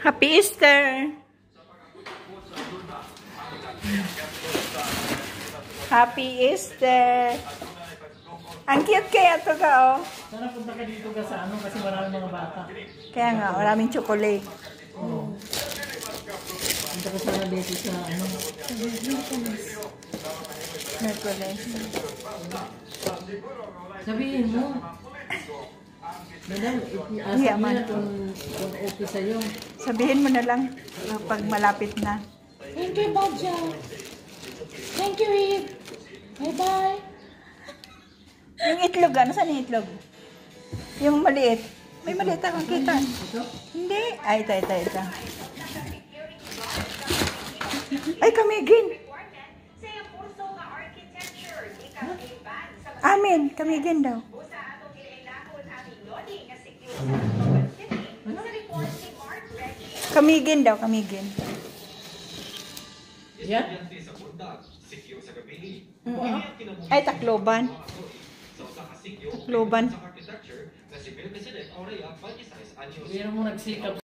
Happy Easter! Happy Easter! Ang cute kaya ito ka, oh. Sana punta ka dito ka sa ano kasi maraming mga bata. Kaya nga, maraming chocolate. Oo. Punta ka sana dito sa ano. Merkules. Sabihin mo. Madam, Yeah, ask man. niya kung okay sa'yo. Sabihin mo na lang pag malapit na. Thank you, Badja. Thank you, Eve. Bye-bye. Yung itlog, ano saan yung itlog? Yung maliit. May maliit akong kita. Ito? Hindi. Ay, ito. Ay, kamigin. Amin, kamigin daw. Kamigin daw, kamigin. Yan? Ay, takloban. Takloban. Pero mo nagsikap